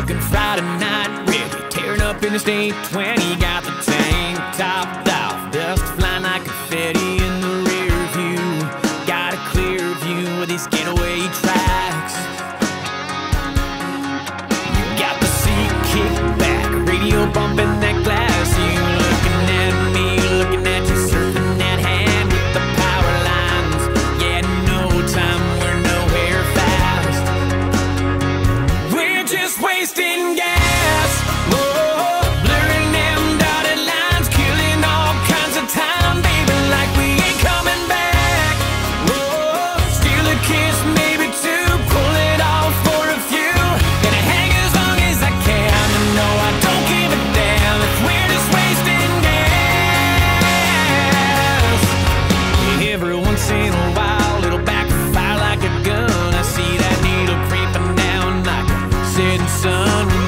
Smoking Friday night, really tearing up Interstate 20. Got the tank topped off, dust flying like confetti in the rear view. Got a clear view of these getaway tracks. You got the seat kicked back, radio bumping that glass. You looking at me, looking at you, surfing that hand with the power lines. Yeah, no time, we're nowhere fast. We're just wasting gas. Whoa, blurring them dotted lines, killing all kinds of time, baby, like we ain't coming back. Whoa, steal a kiss, maybe two, pull it off for a few. Gonna hang as long as I can, and no, I don't give a damn if we're just wasting gas. Every once in a while, it'll backfire like a gun. I see that needle creeping down like a setting sun.